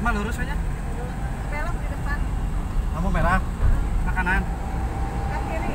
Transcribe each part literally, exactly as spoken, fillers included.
mah lurus aja. Belok di depan. Lampu merah. Ke kanan. Ke kiri.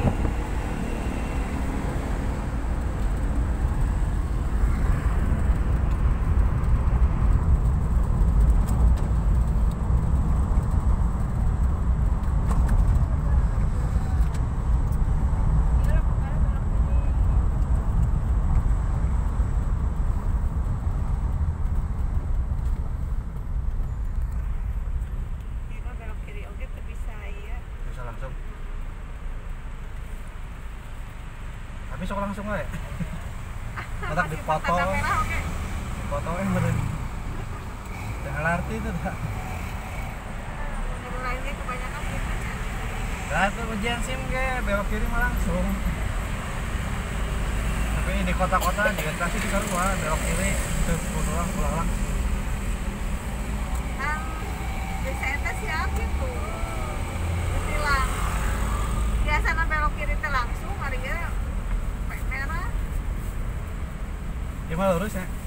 Tapi sok langsung aja. Otak dipoto. Dipoto eh meureun. Teh L R T itu dah. Lainnya kebanyakan gitu. Dah tuh ujian SIM ge belok kiri mah langsung. Tapi di kota-kota dikasih di sarua belok kiri teu pulang pulang langsung. Kan bisa eta siapa itu? Ditilang. Biasana belok kiri teh langsung, hari ge merah. Gimana lurus ya?